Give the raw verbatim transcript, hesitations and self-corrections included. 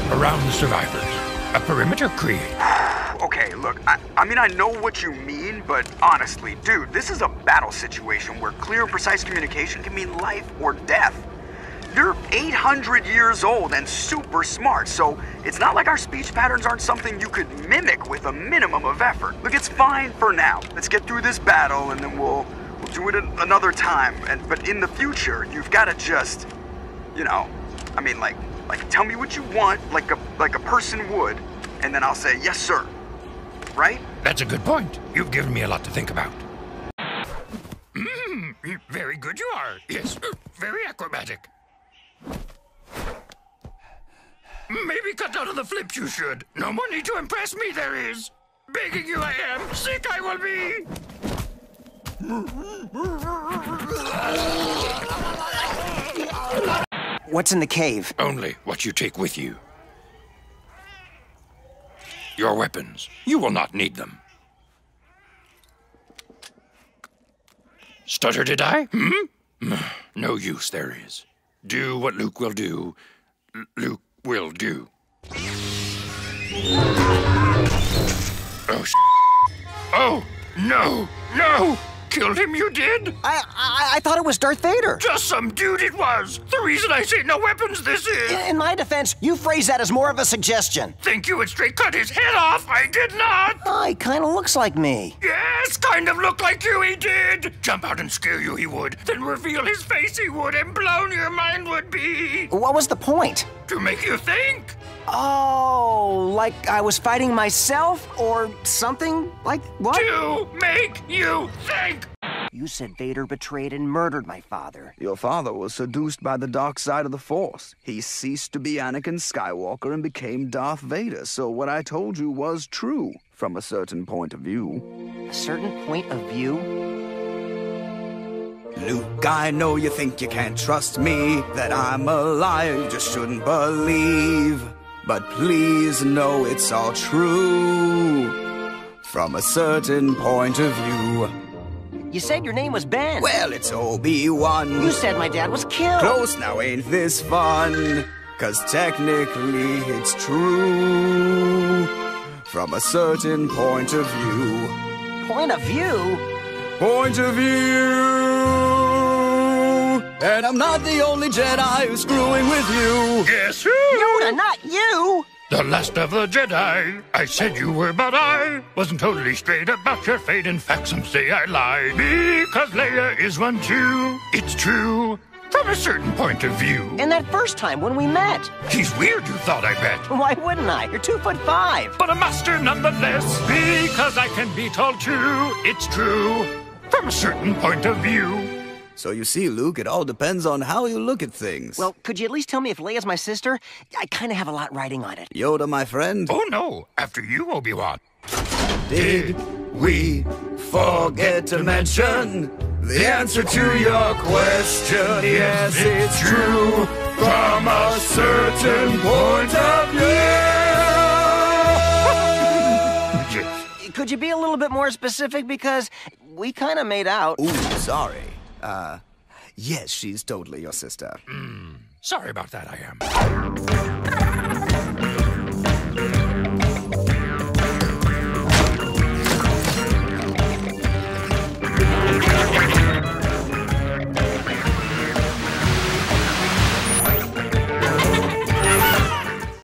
around the survivors. A perimeter created. Okay, look, I, I mean, I know what you mean, but honestly, dude, this is a battle situation where clear and precise communication can mean life or death. You're eight hundred years old and super smart, so it's not like our speech patterns aren't something you could mimic with a minimum of effort. Look, it's fine for now. Let's get through this battle and then we'll, we'll do it another time. And But in the future, you've got to just, you know, I mean, like, like tell me what you want, like a, like a person would, and then I'll say, yes, sir. Right? That's a good point. You've given me a lot to think about. Mm, very good you are. Yes, very acrobatic. Maybe cut down on the flips you should. No more need to impress me there is. Begging you I am. Sick I will be. What's in the cave? Only what you take with you. Your weapons. You will not need them. Stutter did I? Hmm? No use there is. Do what Luke will do. L Luke will do. Oh, sh Oh, no, no! Killed him, you did? I, I I thought it was Darth Vader. Just some dude it was. The reason I say no weapons this is. In my defense, you phrase that as more of a suggestion. Think you would straight cut his head off? I did not. Oh, he kind of looks like me. Yes, kind of look like you, he did. Jump out and scare you, he would. Then reveal his face, he would, and blown your mind would be. What was the point? To make you think. Oh, like I was fighting myself or something? Like what? To make you think. You said Vader betrayed and murdered my father. Your father was seduced by the dark side of the Force. He ceased to be Anakin Skywalker and became Darth Vader, so what I told you was true, from a certain point of view. A certain point of view? Luke, I know you think you can't trust me, that I'm a liar you just shouldn't believe. But please know it's all true, from a certain point of view. You said your name was Ben. Well, it's Obi-Wan. You said my dad was killed. Close now, ain't this fun? Cause technically it's true, from a certain point of view. Point of view? Point of view. And I'm not the only Jedi who's screwing with you. Guess who? Yoda, not you. The last of the Jedi. I said you were, but I wasn't totally straight about your fate. In fact, some say I lied. Because Leia is one too. It's true, from a certain point of view. And that first time when we met. He's weird, you thought, I bet. Why wouldn't I? You're two foot five. But a master nonetheless. Because I can be told too. It's true, from a certain point of view. So you see, Luke, it all depends on how you look at things. Well, could you at least tell me if Leia's my sister? I kind of have a lot riding on it. Yoda, my friend. Oh, no. After you, Obi-Wan. Did we forget to mention the answer to your question? Yes, it's true, from a certain point of view. Could you be a little bit more specific? Because we kind of made out. Ooh, sorry. Uh, yes, she's totally your sister. Mm, sorry about that, I am.